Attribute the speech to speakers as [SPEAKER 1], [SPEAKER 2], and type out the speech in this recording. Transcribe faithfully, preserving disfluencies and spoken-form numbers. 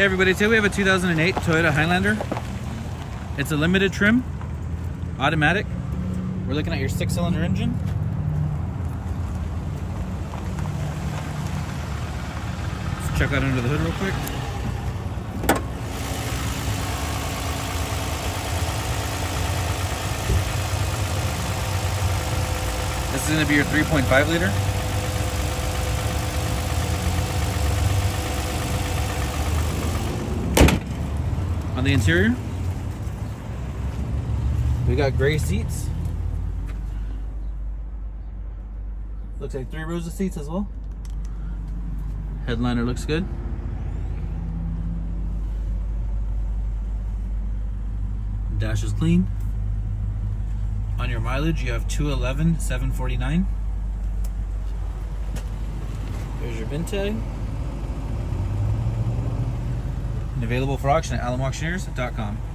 [SPEAKER 1] Hey everybody, today we have a two thousand eight Toyota Highlander. It's a limited trim, automatic. We're looking at your six cylinder engine. Let's check out under the hood real quick. This is going to be your three point five liter. On the interior, we got gray seats. Looks like three rows of seats as well. Headliner looks good. Dash is clean. On your mileage, you have two eleven seven forty-nine. There's your VIN tag. And available for auction at alum auctioneers dot com.